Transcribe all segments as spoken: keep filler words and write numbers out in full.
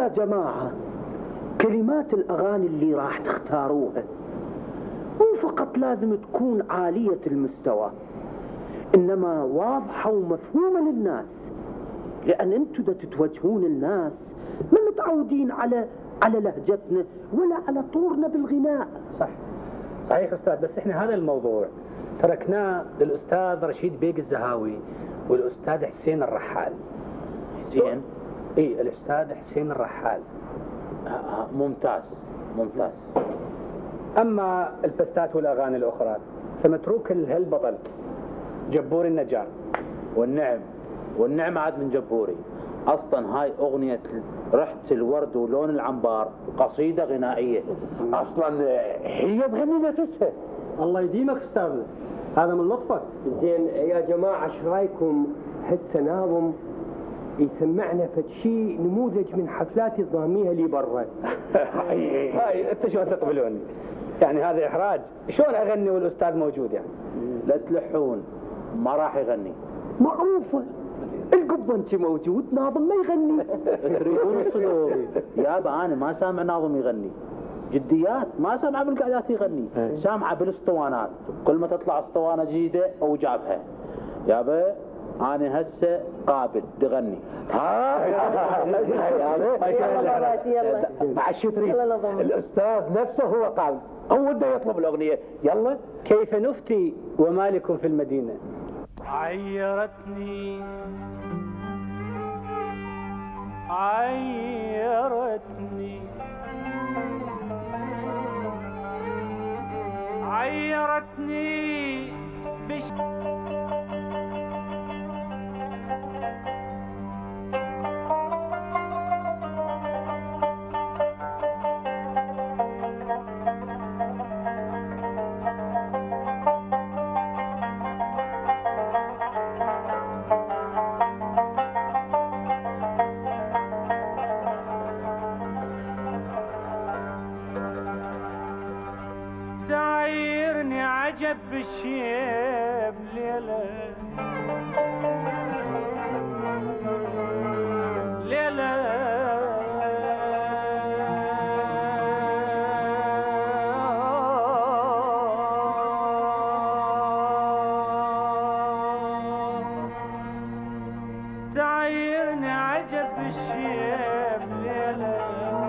يا جماعة كلمات الأغاني اللي راح تختاروها مو فقط لازم تكون عالية المستوى، إنما واضحة ومفهومة للناس، لأن أنتوا دا تتوجهون الناس ما متعودين على على لهجتنا ولا على طورنا بالغناء. صح صحيح أستاذ، بس إحنا هذا الموضوع تركناه للأستاذ رشيد بيق الزهاوي والأستاذ حسين الرحال. حسين؟ إيه الأستاذ حسين الرحال. ممتاز ممتاز. أما البستات والأغاني الأخرى فمتروك لهالبطل جبوري النجار. والنعم والنعم عاد من جبوري. أصلا هاي أغنية ريحة الورد ولون العنبار قصيدة غنائية، أصلا هي تغني نفسها. الله يديمك أستاذنا، هذا من لطفك. زين يا جماعة ايش رايكم هسه ناظم يسمعنا فد شيء نموذج من حفلات الضامية اللي برا. هاي انت شلون تقبلوني؟ يعني هذا احراج، شلون اغني والاستاذ موجود يعني؟ لا تلحون، ما راح يغني. معروفة القبة انت موجود ناظم ما يغني. تريدون الصدور؟ يابا انا ما سامع ناظم يغني، جديات ما سامعه بالقعدات يغني، سامعه بالاسطوانات، كل ما تطلع اسطوانه جديده او جابها. يابا انا هسه قابل تغني. ها يلا مع الشتري الاستاذ نفسه هو قال هو بده يطلب الاغنيه. يلا. كيف نفتي ومالكم في المدينه؟ عيرتني عيرتني عيرتني بش تعيرني عجب بالشيب ليلة ليلة تعيرني عجب بالشيب ليلة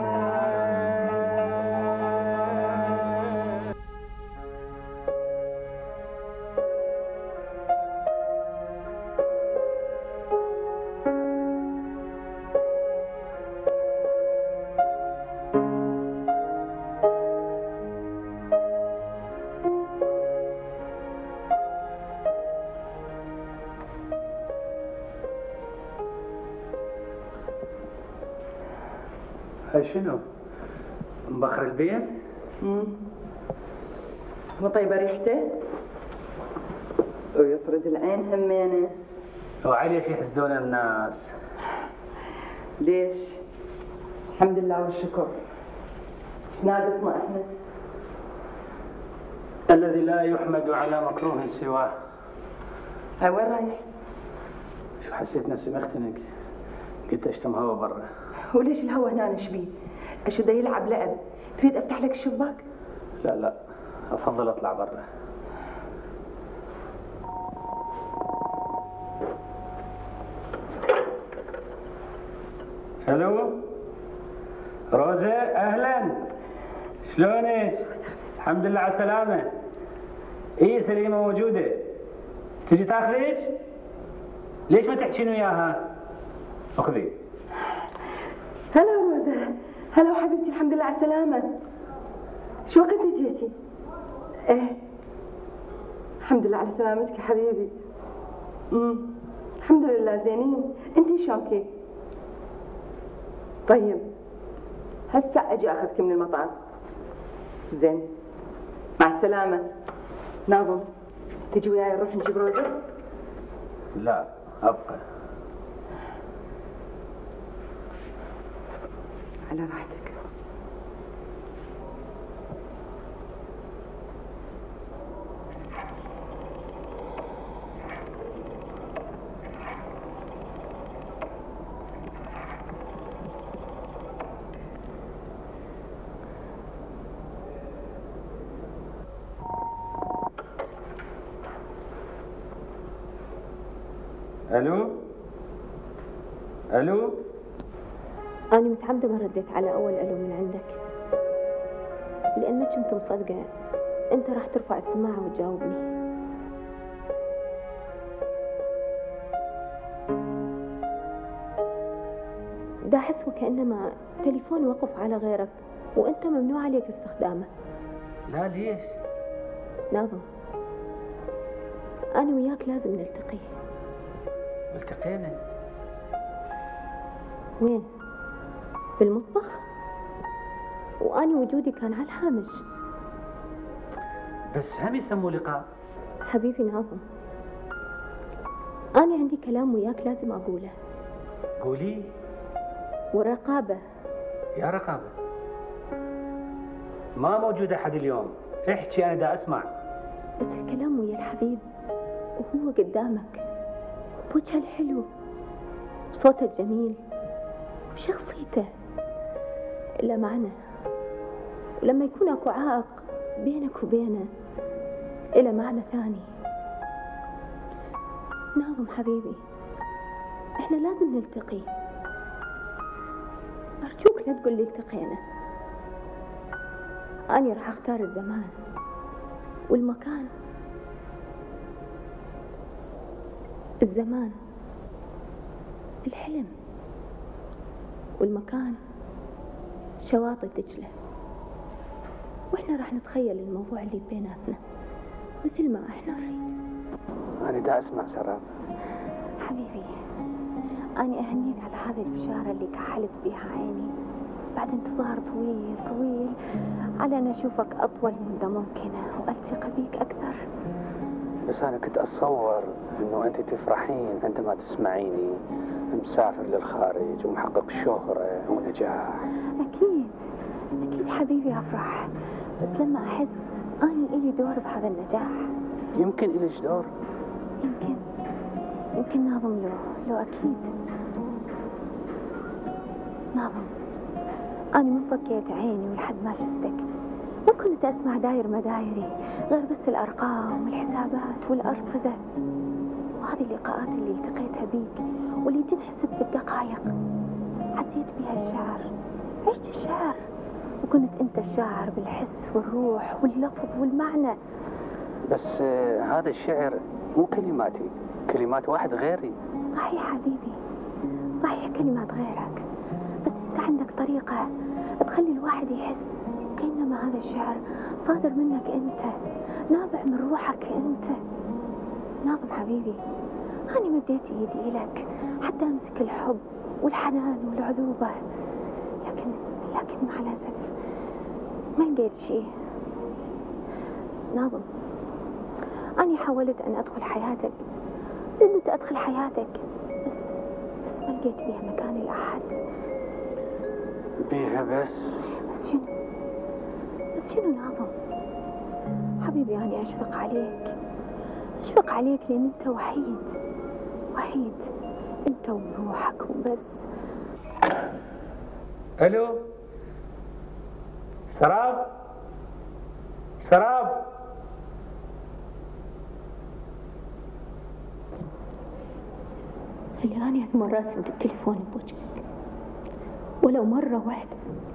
هاي شنو؟ مبخر البيت؟ امم مو طيبة ريحته؟ ويطرد العين همينه. وعليش يحسدون الناس؟ ليش؟ الحمد لله والشكر. ايش ناقصنا احنا؟ الذي لا يحمد على مكروه سواه. هاي وين رايح؟ شو حسيت نفسي مختنق، قلت اشتم هوا برا. وليش الهوا هنا نشبيه؟ اشو دا يلعب لعب؟ تريد افتح لك الشباك؟ لا لا افضل اطلع برا. الو روزة، اهلا، شلونك؟ الحمد لله على السلامة. اي سليمة موجودة، تجي تاخذيك؟ ليش ما تحكين وياها؟ اخذي. هلا روزة، هلا وحبيبتي، الحمد لله على السلامة. شو وقت جيتي؟ ايه الحمد لله على سلامتك يا حبيبي. امم الحمد لله زينين، انتي شلونك؟ طيب هسه اجي اخذك من المطعم. زين مع السلامة. ناظم تجي وياي نروح نجيب روزة؟ لا ابقى. على راحتك. الو الو أنا متعمدة ما رديت على أول ألو من عندك، لأن ما كنت مصدقة أنت راح ترفع السماعة وتجاوبني. دا أحس وكأنما تليفون وقف على غيرك وأنت ممنوع عليك استخدامه. لا ليش؟ ناظم، أنا وياك لازم نلتقي. التقينا؟ وين؟ بالمطبخ؟ وأنا وجودي كان على الهامش. بس هم يسموا لقاء. حبيبي ناظم، أنا عندي كلام وياك لازم أقوله. قولي. والرقابة. يا رقابة، ما موجود أحد اليوم، احكي أنا دا أسمع. بس الكلام ويا الحبيب وهو قدامك، بوجهه الحلو، بصوته الجميل، بشخصيته، إلا معنى. ولما يكون أكو عائق بينك وبينه إلى معنى ثاني. ناظم حبيبي، إحنا لازم نلتقي. أرجوك لا تقول لي التقينا. أنا راح أختار الزمان والمكان. الزمان الحلم، والمكان شواطئ دجلة، وإحنا راح نتخيل الموضوع اللي بيناتنا مثل ما إحنا نريد. أنا دا أسمع سراب. حبيبي، أنا أهنيك على هذه البشارة اللي كحلت بها عيني بعد انتظار طويل طويل على أن أشوفك أطول مدة ممكنة وألتقي بيك أكثر. بس أنا كنت أتصور إنه أنت تفرحين عندما تسمعيني مسافر للخارج ومحقق شهرة ونجاح. أكيد أكيد حبيبي أفرح، بس لما أحس أنا إلي دور بهذا النجاح. يمكن إليش دور؟ يمكن يمكن ناظم له لو أكيد. ناظم، أنا من فكيت عيني ولحد ما شفتك ما كنت أسمع داير مدايري غير بس الأرقام والحسابات والأرصدة، وهذه اللقاءات اللي التقيتها بيك واللي تنحسب بالدقائق حسيت بها الشعر، عشت الشعر، وكنت أنت الشاعر بالحس والروح واللفظ والمعنى. بس آه هذا الشعر مو كلماتي، كلمات واحد غيري. صحيح حبيبي، صحيح كلمات غيرك، بس أنت عندك طريقة تخلي الواحد يحس كأنما هذا الشعر صادر منك أنت، نابع من روحك أنت. ناظم حبيبي، أنا مديت إيدي لك حتى أمسك الحب والحنان والعذوبة، لكن لكن مع الأسف ما لقيت شيء. ناظم، أنا حاولت أن أدخل حياتك، ردت أدخل حياتك، بس بس ما لقيت بيها مكان لأحد. بيها بس؟ بس شنو؟ بس شنو ناظم؟ حبيبي أنا أشفق عليك، أشفق عليك لأن أنت وحيد وحيد، أنت وروحك وبس. ألو سراب، سراب. الآن يعني مرات سد التليفون بوجهك ولو مرة واحدة.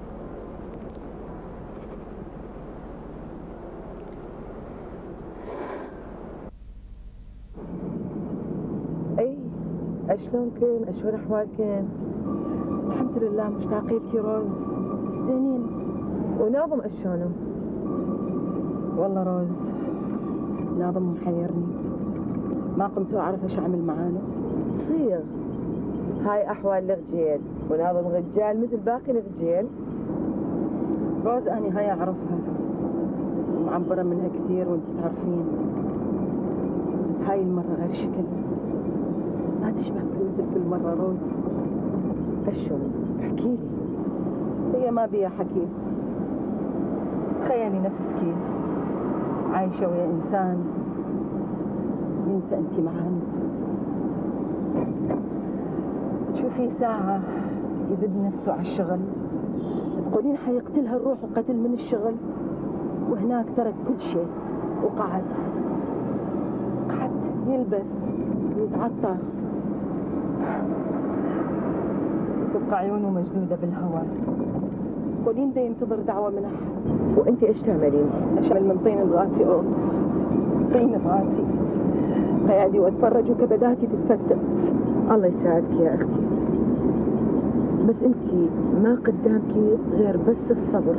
اي اشلونكن؟ اشلون احوالكن؟ الحمد لله، مشتاقين لك روز. زينين. وناظم اشلونه؟ والله روز ناظم محيرني، ما قمت اعرف ايش اعمل معانا. تصيغ هاي احوال الرجال، وناظم رجال مثل باقي الرجال. روز اني هاي اعرفها معبره منها كثير وانت تعرفين، بس هاي المره غير شكل، ما تشبهك مثل كل مره. روز اشلون؟ احكي لي. هي ما بيها حكي، تخيلي نفسك عايشه ويا انسان ينسى انت معانا. تشوفي ساعة يذب نفسه على الشغل، تقولين حيقتلها الروح وقتل من الشغل، وهناك ترك كل شيء وقعد قعد يلبس ويتعطر تبقى عيونه مجدودة بالهواء، قولين ده ينتظر دعوة من أحد. وأنت إيش تعملين؟ أشعل من طين براسي أوس، طين براسي قيادي وأتفرج وكبداتي تتفتت. الله يساعدك يا أختي، بس أنت ما قدامك غير بس الصبر.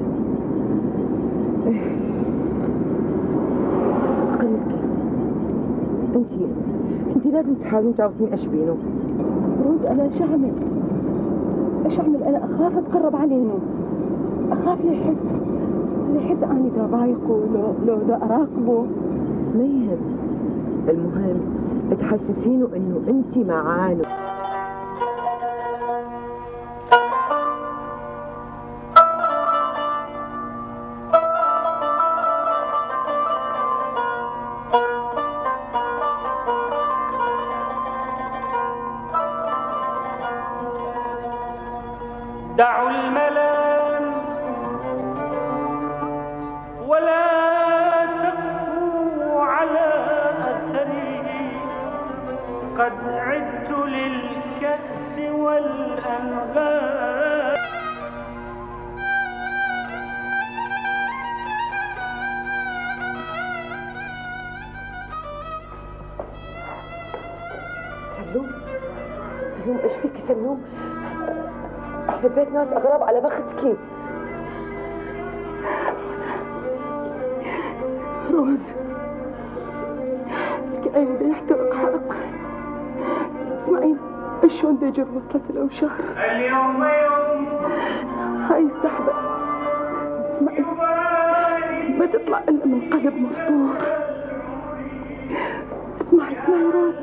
قلت أنت أنت لازم تحاولين تعرفين إيش بينه. روز أنا إيش أعمل؟ إيش أعمل؟ أنا أخاف أتقرب عليه، أخاف لا يحس لا يحس أني دا ضايقه، لو لو دا أراقبه. ما يهم، المهم تحسسينه إنه أنت معانه. دعوا الملام ولا تقفوا على أثري، قد عدت للكأس والأنغام. سلوم سلوم ايش بك سلوم؟ احنا ببيت ناس اغراب على بختك. روز الكأين ده يحترق حرق. اسمعين شلون دجر وصلت الأوشار اليوم يوم هاي السحبة. اسمعين ما تطلع إلا من قلب مفطور. اسمعي اسمعي روز.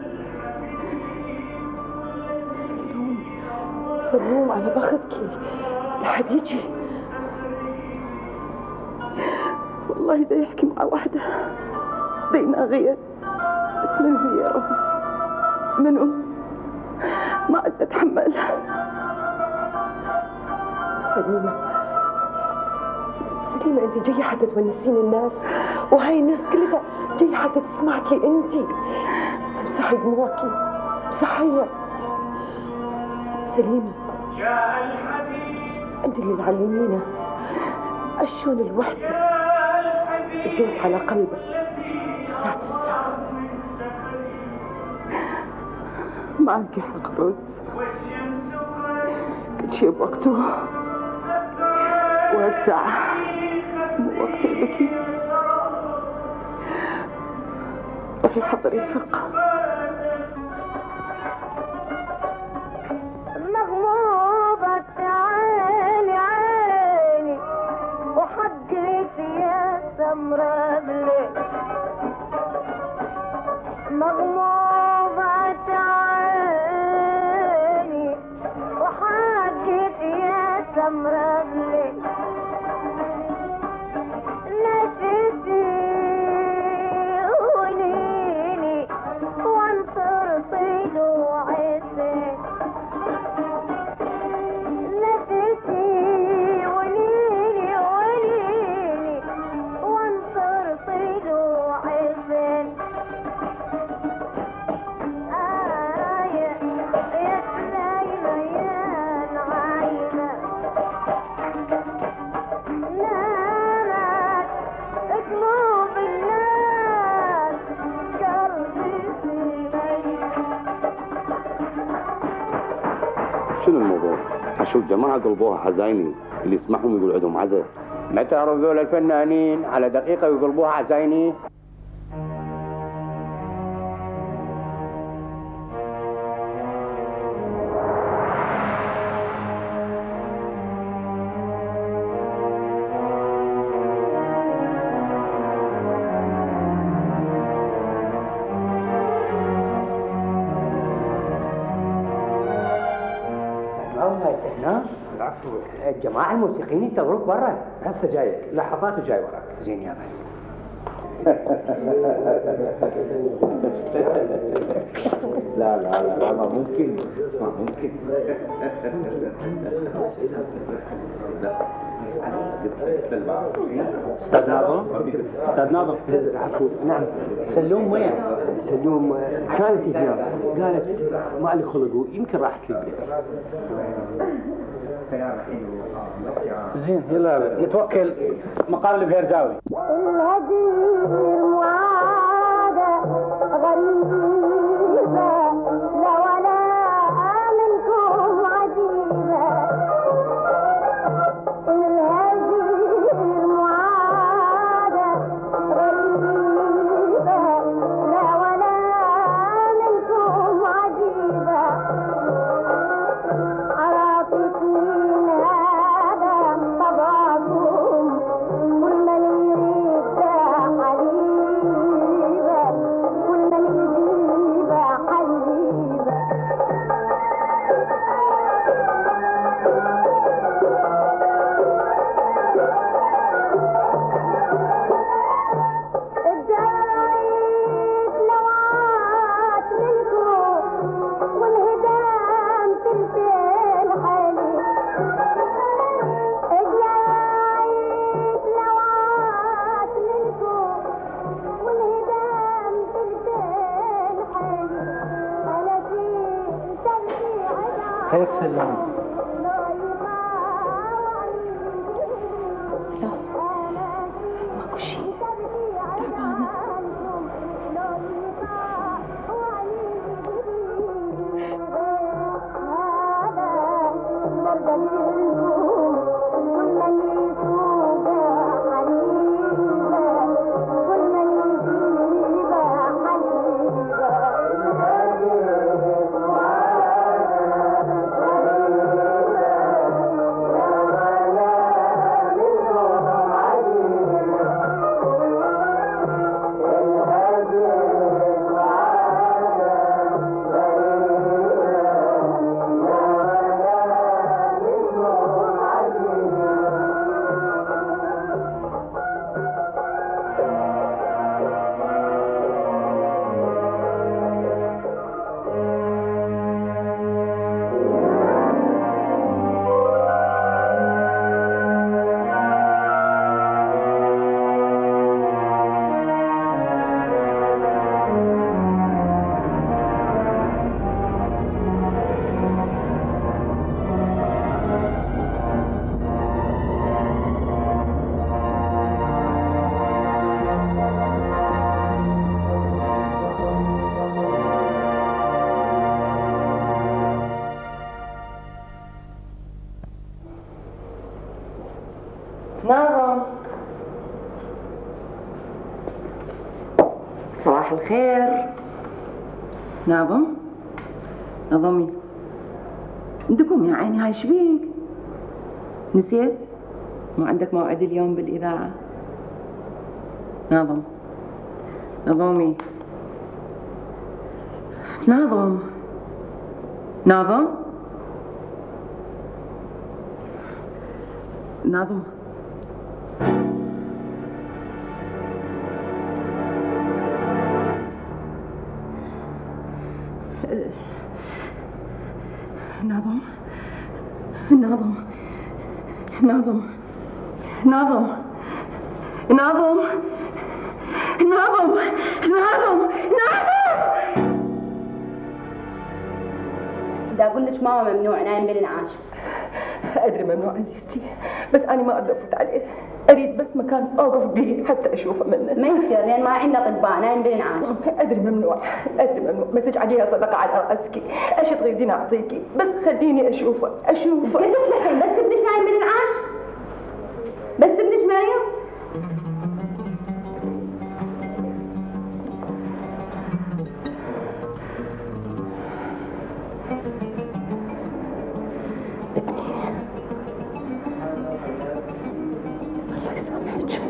سلوم سلوم على بختك لحد يجي. والله ده يحكي مع واحدة دينا غير. بس منو هي يا روز؟ منو؟ ما عدت أتحمل. سليمة سليمة أنت جاية حتى تونسين الناس، وهاي الناس كلها جاية حتى تسمعكي أنت. امسحي دموعك، امسحيها. سليمة أنت اللي تعلمينا شلون الوحدة تدوس على قلبك ساعة الساعة. معك حق روز، كل شيء بوقته، وهالساعة مو وقت البكي. روحي حضري الفرقة. مغموضة عيني عيني وحقك يا سمرة بليل. مغموضة عيني وحقك يا سمرة بليل. نفسي وليني وانصر طلوعي. نفسي وليني وليني وانصر طلوعي. آية يا سليمة يا نعيمة نامت قلوب الناس قلبي في الليل. شنو الموضوع؟ اشوف جماعه قلبوها حزيني اللي يسمعهم يقول عندهم عزا. ما تعرف ذول الفنانين على دقيقة يقلبوها عزايني. نعم العفو، الجماعة الموسيقيين ينتظروك برا. هسه جايك لحظات وجاي وراك. زين يا بي. لا لا لا لا ما ممكن ما ممكن. استاذ ناظم استاذ ناظم نعم سلوم وين؟ سلوم كانت هنا قالت ما لي خلق يمكن راحت للبيت. زين يلا نتوكل مقابل بهرزاوي. الهدير وعادة غريبة لو أنا منكم عجيبة. الهدير وعادة غريبة لو أنا منكم عجيبة. عرفت من هذا طبعكم كل من يريد حليبة كل من يجيب حليبة. الدايت لوعات منكم والهدام تلتين حالي. الدايت لوعات منكم والهدام تلتين حالي. أنا في تربيع خير سلام. ماكو شيء، تعبانة. ناظم صباح الخير. ناظم نظمي عندكم يا عيني، هاي شبيك؟ نسيت؟ ما عندك موعد اليوم بالإذاعة؟ ناظم نظمي ناظم ناظم ناظم ناظم ناظم ناظم ناظم ناظم ناظم ناظم ناظم بدي اقول لك ماما ممنوع نايم بالانعاش. ادري ممنوع عزيزتي، بس انا ما اقدر افوت عليه، اريد بس مكان اوقف به حتى اشوفه منه. ما يصير لان ما عندنا اطباء نايم بالانعاش. ادري ممنوع ادري ممنوع، بس اجعليها صدقه على راسك، ايش تريدين اعطيكي؟ بس خليني اشوفه اشوفه. قلت لك الحين بس ابنك نايم بالانعاش، بس ابنك مريض. الله يسامحك.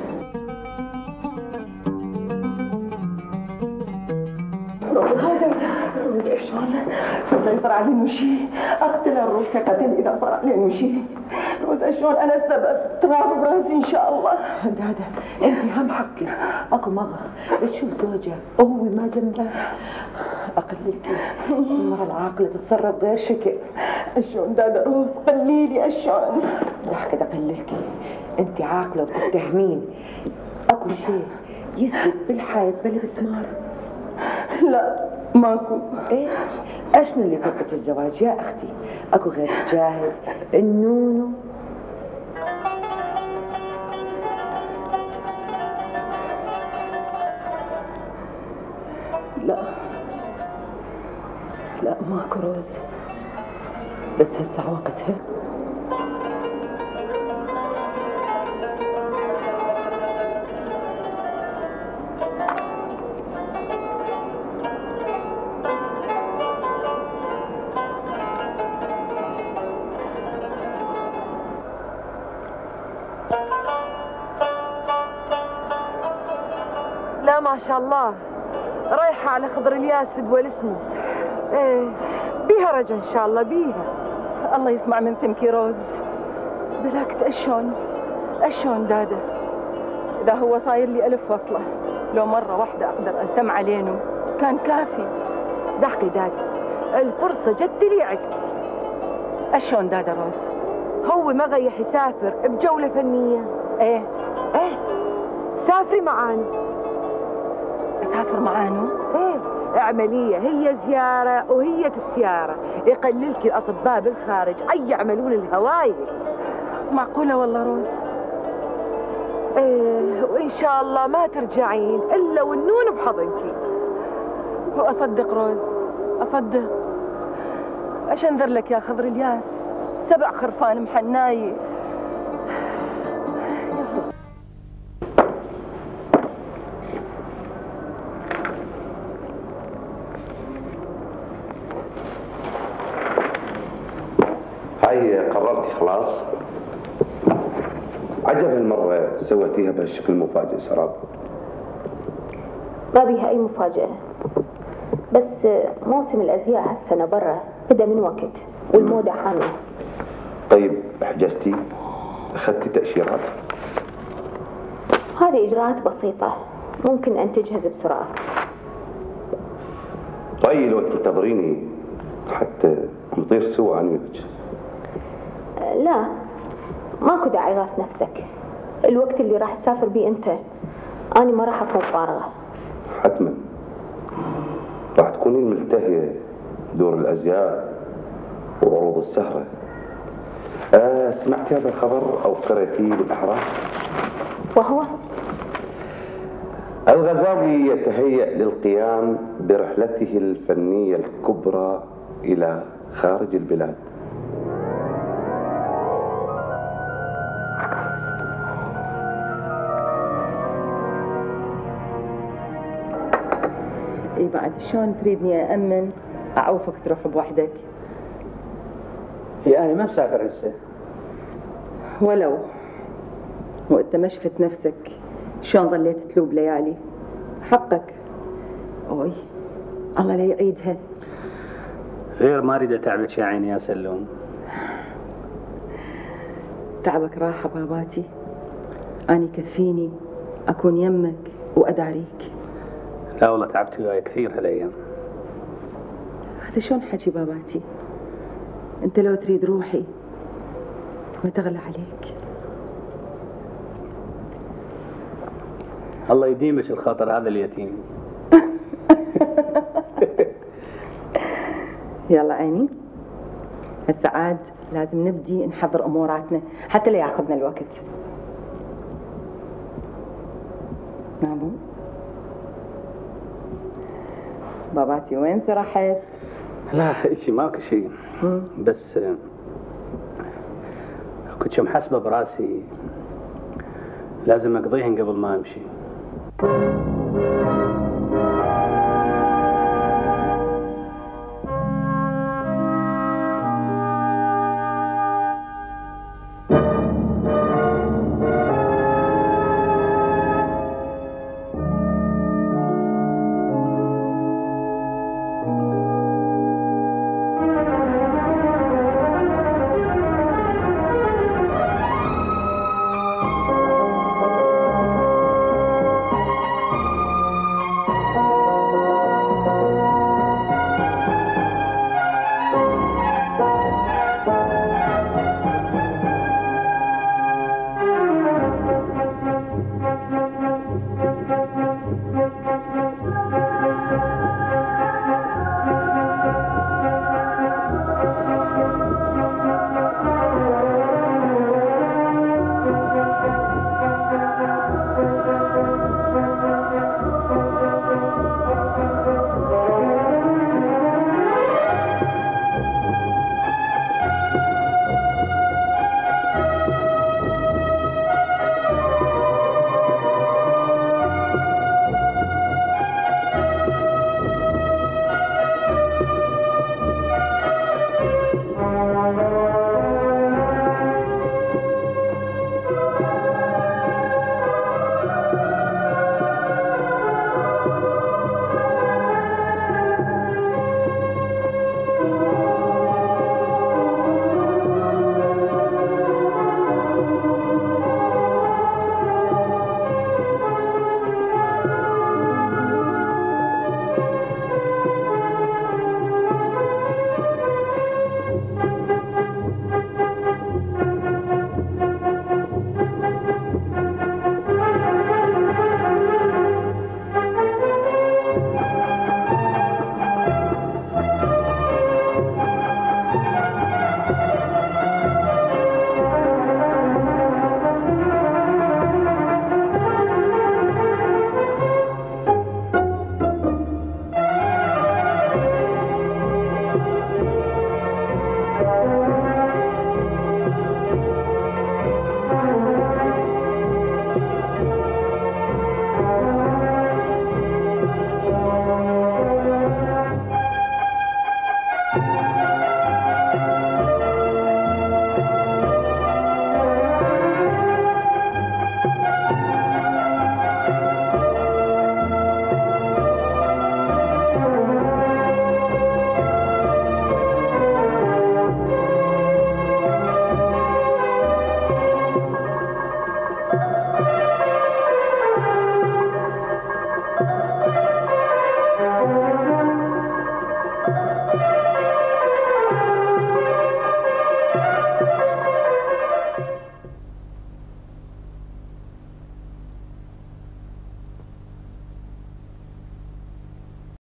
روزة شلون؟ والله يصير علي شيء، اقتل الروح كقتل اذا صار علي شيء. روزا شلون انا السبب؟ تراب براسي ان شاء الله. دادا انت هم حقك، اكو مره تشوف زوجها وهو ما جنبه اقللك المرة العاقلة تتصرف غير شكل. اشون دادا روز قليلي اشون ضحكة اقللك، انت عاقلة وتتهمين اكو شيء يثبت بالحياة بلا بسمار؟ لا ماكو. ايه اشنو اللي فكك الزواج يا اختي؟ اكو غير الجاهل النونو. لا لا ماكو روز، بس هسه وقتها. لا ما شاء الله رايحة على خضر الياس في دول اسمه. ايه بيها رجا ان شاء الله بيها. الله يسمع من ثمكي روز. بلاكت اشون اشون دادا، اذا هو صاير لي الف وصلة لو مرة واحدة اقدر التم علينه كان كافي. دحقي دادا الفرصة جت لي عدك. اشون دادا روز؟ هو ما غيح يسافر بجولة فنية. ايه ايه سافري معانا. اسافر معانو؟ ايه عملية هي زيارة وهي السيارة، يقللك الأطباء بالخارج أي يعملون الهوايل. معقولة والله روز؟ ايه وإن شاء الله ما ترجعين إلا والنون بحضنك. وأصدق روز أصدق. أش أنذر لك يا خضر الياس سبع خرفان محناي. هاي قررتي خلاص؟ عجب هالمرة سويتيها بهالشكل مفاجئ سراب. ما بيها أي مفاجأة، بس موسم الأزياء هالسنة برا بدأ من وقت والموضة حامية. طيب حجزتي؟ أخذتي تأشيرات؟ هذه إجراءات بسيطة ممكن أن تجهز بسرعة. طيب لو تنتظريني حتى نطير سوا أنا وياك. لا ماكو داعي غاث نفسك، الوقت اللي راح تسافر بيه انت اني ما راح اكون فارغه. حتما راح تكونين ملتهيه دور الازياء وعروض السهره. آه سمعتي هذا الخبر او قرأتيه بالاحرار؟ وهو الغزاوي يتهيأ للقيام برحلته الفنيه الكبرى الى خارج البلاد. اي بعد شلون تريدني أأمن أعوفك تروح بوحدك؟ هي أنا ما مسافر هسه. ولو وأنت ما شفت نفسك شلون ظليت تلوب ليالي. حقك. أوي الله لا يعيدها. غير ما أريد أتعبك يا عيني يا سلوم. تعبك راحة باباتي، أنا كفيني أكون يمك وأداريك. لا والله تعبت وياي كثير هالأيام. هذا شلون حكي باباتي؟ أنت لو تريد روحي ما تغلى عليك. الله يديمك الخاطر هذا اليتيم. يلا عيني هسه عاد لازم نبدي نحضر أموراتنا حتى لا ياخذنا الوقت. نعم باباتي وين سرحت؟ لا شيء ماكو شيء، بس كنت شو محسبة براسي لازم اقضيهن قبل ما امشي. Thank you.